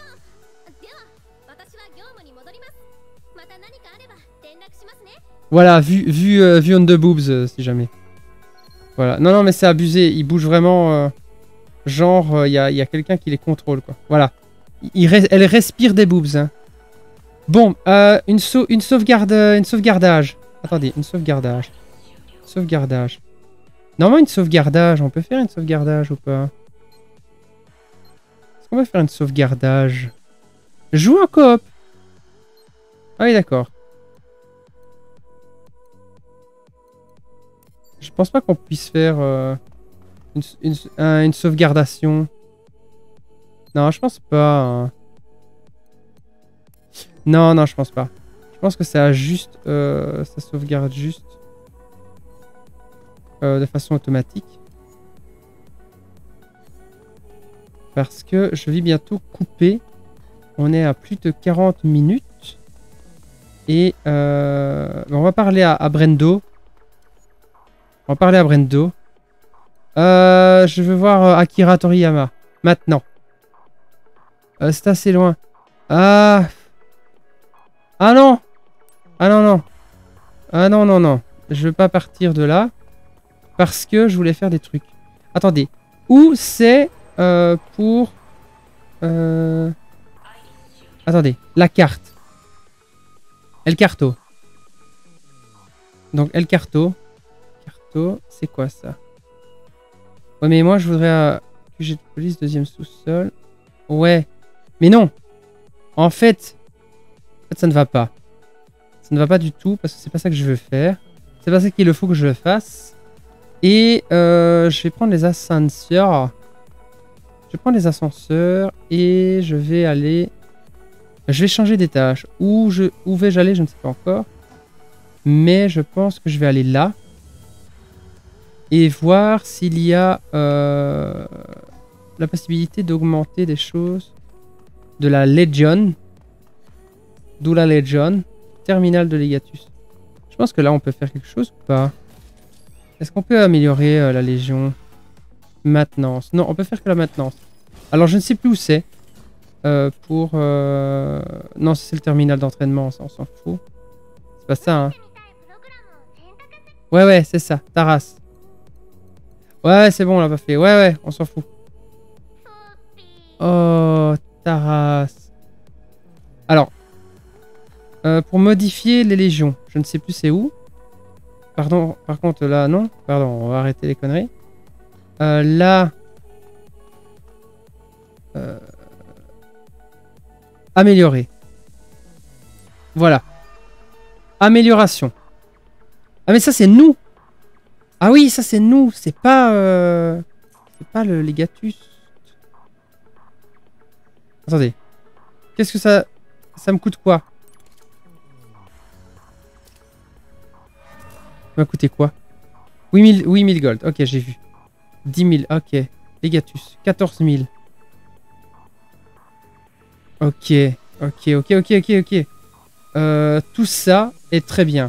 Voilà, vu, vu, euh, vu on the boobs, euh, si jamais. Voilà. Non, non, mais c'est abusé. Ils bougent vraiment... Euh, genre, il euh, y a, y a quelqu'un qui les contrôle, quoi. Voilà. Il res elle respire des boobs, hein. Bon, euh, une, sau une sauvegarde... Une sauvegardage. Attendez, une sauvegardage. Sauvegardage. Normalement, une sauvegardage. On peut faire une sauvegardage ou pas? Est-ce qu'on va faire une sauvegardage? Joue en coop. Ah oui, d'accord. Je pense pas qu'on puisse faire euh, une, une, un, une sauvegardation. Non, je pense pas. Hein. Non, non, je pense pas. Je pense que ça juste, euh, ça sauvegarde juste euh, de façon automatique. Parce que je vais bientôt couper. On est à plus de quarante minutes. Et euh, on va parler à, à Brendo. On va parler à Brendo. Euh, je veux voir euh, Akira Toriyama. Maintenant. Euh, c'est assez loin. Ah. Ah non. Ah non, non. Ah non, non, non. Je veux pas partir de là. Parce que je voulais faire des trucs. Attendez. Où c'est euh, pour... Euh... Attendez. La carte. El Carto. Donc El Carto. Carto. C'est quoi ça? Ouais, mais moi je voudrais... Euh... Q G de police, deuxième sous-sol. Ouais. Mais non. En fait... En fait, ça ne va pas. Ça ne va pas du tout parce que c'est pas ça que je veux faire. C'est pas ça qu'il faut que je le fasse. Et euh, je vais prendre les ascenseurs. Je vais prendre les ascenseurs et je vais aller... Je vais changer d'étage. Où, je... Où vais-je aller? Je ne sais pas encore. Mais je pense que je vais aller là. Et voir s'il y a euh, la possibilité d'augmenter des choses. De la Legion. D'où la Legion. Terminal de Legatus. Je pense que là on peut faire quelque chose ou pas? Est-ce qu'on peut améliorer euh, la Légion? Maintenance. Non, on peut faire que la maintenance. Alors je ne sais plus où c'est. Euh, pour... Euh... Non, c'est le terminal d'entraînement, ça on s'en fout. C'est pas ça, hein. Ouais, ouais, c'est ça. Taras. Ouais, c'est bon, on l'a pas fait. Ouais, ouais, on s'en fout. Oh, Taras. Alors... Euh, pour modifier les légions. Je ne sais plus c'est où. Pardon, par contre là, non. Pardon, on va arrêter les conneries. Euh, là... Euh... Améliorer. Voilà. Amélioration. Ah mais ça c'est nous. Ah oui, ça c'est nous. C'est pas... Euh... C'est pas le Legatus. Attendez. Qu'est-ce que ça... Ça me coûte quoi? Ça m'a coûté quoi? huit mille, huit mille gold. Ok, j'ai vu. dix mille. Ok. Legatus. quatorze mille. Ok. Ok, ok, ok, ok, ok. Euh, tout ça est très bien.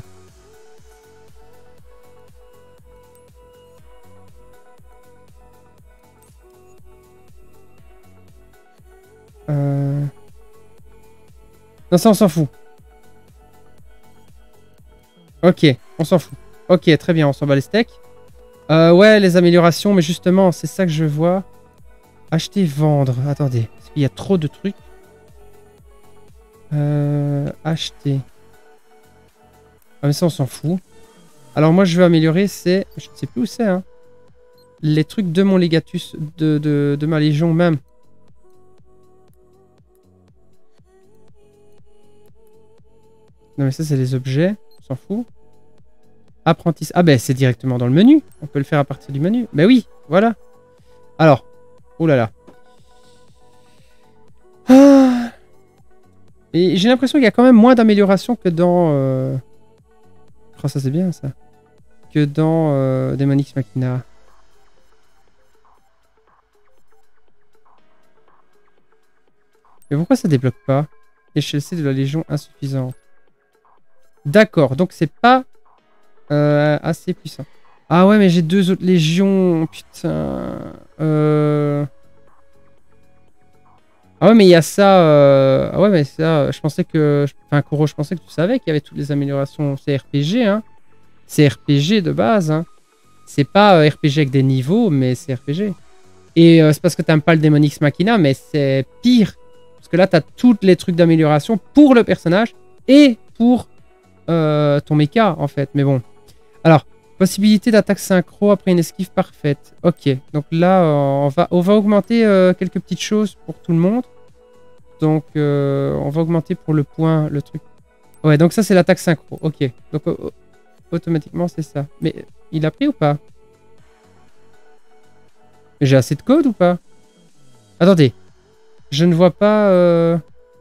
Euh... Non, ça, on s'en fout. Ok, on s'en fout. Ok, très bien, on s'en bat les steaks. Euh, ouais, les améliorations, mais justement, c'est ça que je vois. Acheter, vendre. Attendez, parce qu'il y a trop de trucs. Euh, acheter. Ah, mais ça, on s'en fout. Alors, moi, je veux améliorer, c'est... Je ne sais plus où c'est, hein. Les trucs de mon Legatus, de, de, de ma Légion même. Non, mais ça, c'est les objets. On s'en fout. Apprentissage. Ah, ben, c'est directement dans le menu. On peut le faire à partir du menu. Ben oui, voilà. Alors. Oh là là. Ah. Et j'ai l'impression qu'il y a quand même moins d'améliorations que dans... Euh... Oh, ça, c'est bien, ça. Que dans euh, Daemon X Machina. Mais pourquoi ça débloque pas? Échelle C de la Légion insuffisante. D'accord, donc c'est pas euh, assez puissant. Ah ouais, mais j'ai deux autres légions. Putain. Euh... Ah ouais, mais il y a ça. Euh... Ah ouais, mais ça, je pensais que. Enfin, Koro, je pensais que tu savais qu'il y avait toutes les améliorations. C'est R P G, hein. C'est R P G de base, hein. C'est pas euh, R P G avec des niveaux, mais c'est R P G. Et euh, c'est parce que t'aimes pas le Daemon X Machina, mais c'est pire. Parce que là, t'as tous les trucs d'amélioration pour le personnage et pour euh, ton mecha, en fait. Mais bon. Alors, possibilité d'attaque synchro après une esquive parfaite. Ok, donc là, euh, on, va, on va augmenter euh, quelques petites choses pour tout le monde. Donc, euh, on va augmenter pour le point, le truc. Ouais, donc ça, c'est l'attaque synchro. Ok, donc euh, automatiquement, c'est ça. Mais il a pris ou pas? J'ai assez de code ou pas? Attendez. Je ne vois pas... Euh...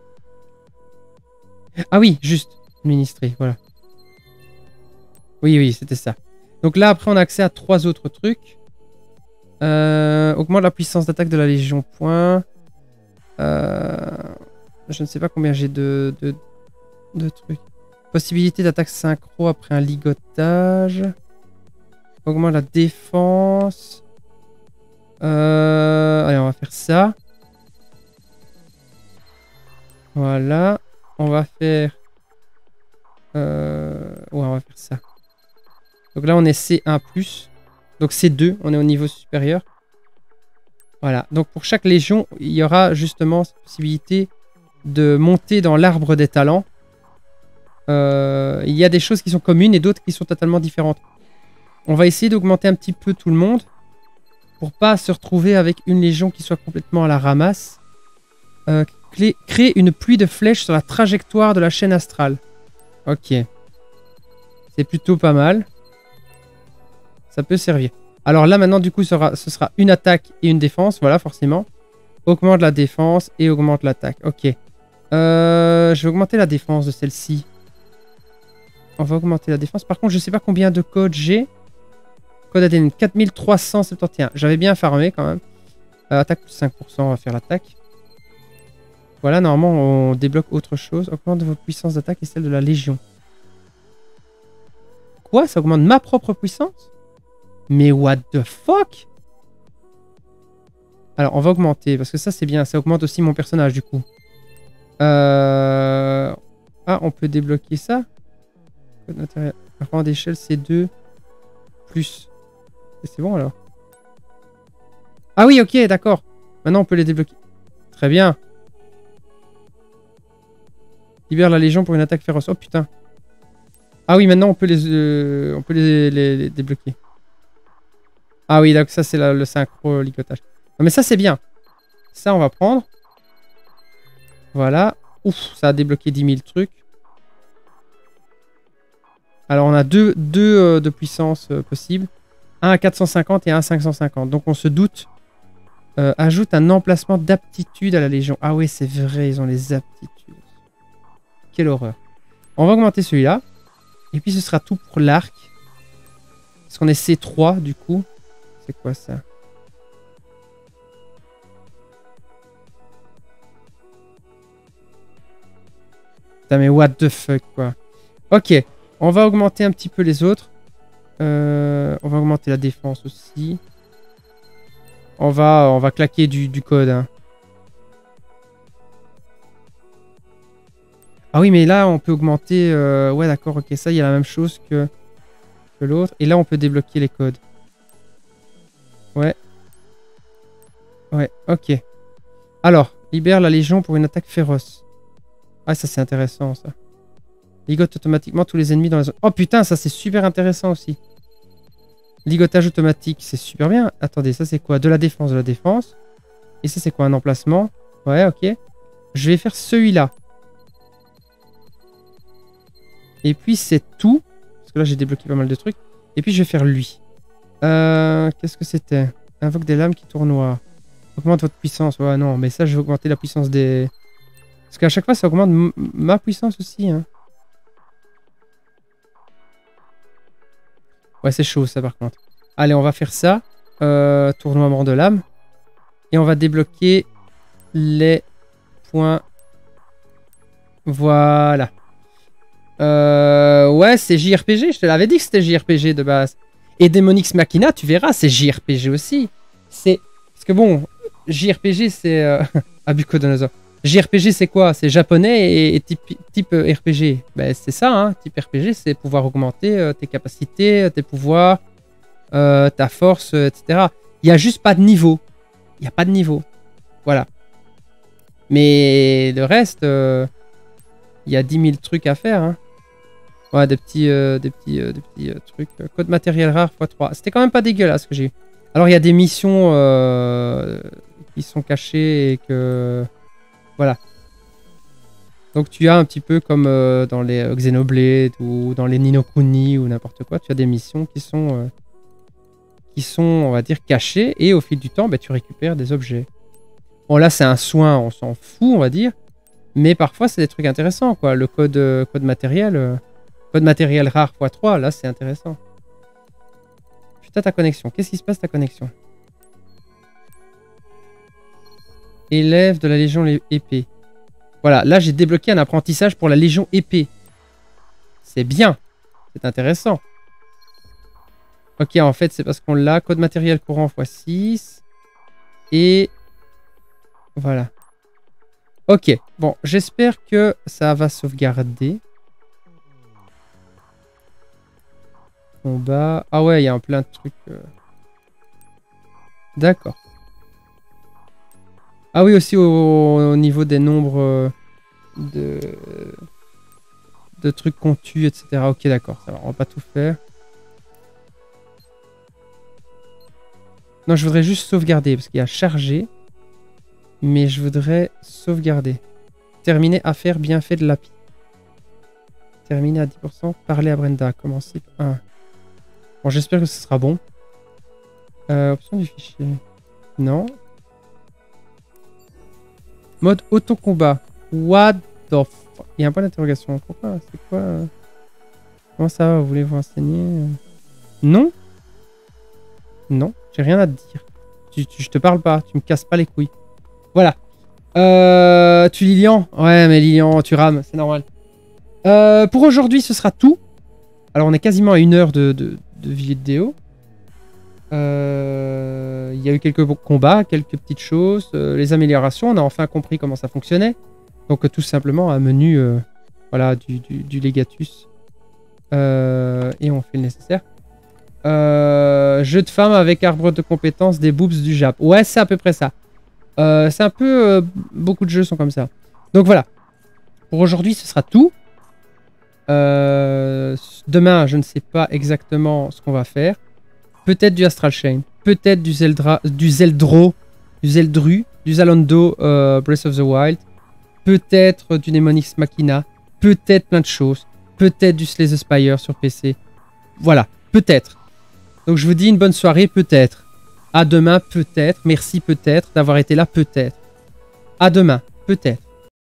Ah oui, juste. Administrer, voilà. Oui, oui, c'était ça. Donc là, après, on a accès à trois autres trucs. Euh, augmente la puissance d'attaque de la Légion. Point. Euh, je ne sais pas combien j'ai de, de, de trucs. Possibilité d'attaque synchro après un ligotage. Augmente la défense. Euh, allez, on va faire ça. Voilà. On va faire... Euh, ouais, on va faire ça. Donc là, on est C un plus. Donc C deux, on est au niveau supérieur. Voilà. Donc pour chaque légion, il y aura justement cette possibilité de monter dans l'arbre des talents. Euh, il y a des choses qui sont communes et d'autres qui sont totalement différentes. On va essayer d'augmenter un petit peu tout le monde pour pas se retrouver avec une légion qui soit complètement à la ramasse. Euh, créer une pluie de flèches sur la trajectoire de la chaîne astrale. Ok. C'est plutôt pas mal. Ça peut servir. Alors là, maintenant, du coup, ce sera, ce sera une attaque et une défense. Voilà, forcément. Augmente la défense et augmente l'attaque. Ok. Euh, je vais augmenter la défense de celle-ci. On va augmenter la défense. Par contre, je sais pas combien de codes j'ai. Code A D N quatre mille trois cent soixante et onze. J'avais bien farmé quand même. Euh, attaque plus cinq pour cent, on va faire l'attaque. Voilà, normalement, on débloque autre chose. Augmente vos puissances d'attaque et celle de la Légion. Quoi? Ça augmente ma propre puissance? Mais what the fuck? Alors, on va augmenter, parce que ça, c'est bien. Ça augmente aussi mon personnage, du coup. Euh... Ah, on peut débloquer ça. Rang d'échelle, C deux. Plus. Et c'est bon, alors. Ah oui, ok, d'accord. Maintenant, on peut les débloquer. Très bien. Libère la Légion pour une attaque féroce. Oh, putain. Ah oui, maintenant, on peut les, euh, on peut les, les, les débloquer. Ah oui, donc ça, c'est le synchro ligotage. Non, mais ça, c'est bien. Ça, on va prendre. Voilà. Ouf, ça a débloqué dix mille trucs. Alors, on a deux, deux euh, de puissance euh, possibles. Un à quatre cent cinquante et un à cinq cent cinquante. Donc, on se doute Euh, ajoute un emplacement d'aptitude à la Légion. Ah oui, c'est vrai, ils ont les aptitudes. Quelle horreur. On va augmenter celui-là. Et puis ce sera tout pour l'arc. Parce qu'on est C trois du coup. C'est quoi ça? Putain mais what the fuck quoi. Ok, on va augmenter un petit peu les autres. Euh, on va augmenter la défense aussi. On va, on va claquer du, du code. Hein. Ah oui, mais là, on peut augmenter... Euh... Ouais, d'accord, ok, ça, il y a la même chose que, que l'autre. Et là, on peut débloquer les codes. Ouais. Ouais, ok. Alors, libère la Légion pour une attaque féroce. Ah, ça, c'est intéressant, ça. Ligote automatiquement tous les ennemis dans la zone. Oh, putain, ça, c'est super intéressant aussi. Ligotage automatique, c'est super bien. Attendez, ça, c'est quoi? De la défense, de la défense. Et ça, c'est quoi? Un emplacement. Ouais, ok. Je vais faire celui-là. Et puis c'est tout. Parce que là j'ai débloqué pas mal de trucs. Et puis je vais faire lui. Euh, Qu'est-ce que c'était? Invoque des lames qui tournoient. Augmente votre puissance. Ouais non, mais ça je vais augmenter la puissance des... Parce qu'à chaque fois ça augmente ma puissance aussi. Hein. Ouais c'est chaud ça par contre. Allez on va faire ça. Euh, tournoiement de lames. Et on va débloquer les points. Voilà. Euh, ouais, c'est J R P G. Je te l'avais dit que c'était J R P G de base. Et Demonix Machina, tu verras, c'est J R P G aussi. C'est parce que bon, J R P G, c'est euh... Abucodonosor. J R P G, c'est quoi? C'est japonais et, et type, type R P G. Ben, c'est ça, hein. Type R P G, c'est pouvoir augmenter euh, tes capacités, tes pouvoirs, euh, ta force, euh, et cetera. Il n'y a juste pas de niveau. Il n'y a pas de niveau. Voilà. Mais le reste, euh, il y a dix mille trucs à faire, hein. Ouais, des petits, euh, des petits, euh, des petits euh, trucs. Code matériel rare fois trois. C'était quand même pas dégueulasse ce que j'ai eu. Alors, il y a des missions euh, qui sont cachées et que... Voilà. Donc, tu as un petit peu comme euh, dans les euh, Xenoblade ou dans les Ni no Kuni ou n'importe quoi. Tu as des missions qui sont, euh, qui sont, on va dire, cachées. Et au fil du temps, bah, tu récupères des objets. Bon, là, c'est un soin, on s'en fout, on va dire. Mais parfois, c'est des trucs intéressants, quoi. Le code, euh, code matériel... Euh, Code matériel rare fois trois, là c'est intéressant. Putain ta connexion. Qu'est-ce qui se passe ta connexion? Élève de la Légion épée. Voilà, là j'ai débloqué un apprentissage pour la Légion épée. C'est bien. C'est intéressant. Ok, en fait c'est parce qu'on l'a. Code matériel courant fois six. Et... Voilà. Ok, bon, j'espère que ça va sauvegarder. Combat. Ah ouais, il y a un plein de trucs. Euh... D'accord. Ah oui, aussi au, au niveau des nombres euh, de... de trucs qu'on tue, et cetera. Ok, d'accord. Alors, on va pas tout faire. Non, je voudrais juste sauvegarder parce qu'il y a chargé. Mais je voudrais sauvegarder. Terminer affaire bienfait de l'A P I. Terminer à dix pour cent. Parler à Brenda. Commencer un. Bon, j'espère que ce sera bon. Euh, option du fichier. Non. Mode auto-combat. What the fuck? Il y a un point d'interrogation. Pourquoi? C'est quoi? euh... Comment ça va? Vous voulez vous renseigner? Non. Non. J'ai rien à te dire. Tu, tu, je te parle pas. Tu me casses pas les couilles. Voilà. Euh, tu Lilian? Ouais, mais Lilian, tu rames. C'est normal. Euh, pour aujourd'hui, ce sera tout. Alors, on est quasiment à une heure de... de de vidéo. Euh, il y a eu quelques combats, quelques petites choses, euh, les améliorations, on a enfin compris comment ça fonctionnait. Donc euh, tout simplement un menu euh, voilà, du, du, du Legatus. Euh, et on fait le nécessaire. Euh, jeu de femme avec arbre de compétences des boobs du Jap. Ouais, c'est à peu près ça. Euh, c'est un peu... Euh, beaucoup de jeux sont comme ça. Donc voilà. Pour aujourd'hui, ce sera tout. Euh, demain, je ne sais pas exactement ce qu'on va faire. Peut-être du Astral Chain, peut-être du Zeldra, du Zeldro, du Zeldru, du Zalando euh, Breath of the Wild, peut-être du Demonix Machina, peut-être plein de choses, peut-être du Slay the Spire sur P C. Voilà, peut-être. Donc je vous dis une bonne soirée, peut-être. À demain, peut-être. Merci peut-être d'avoir été là, peut-être. À demain, peut-être.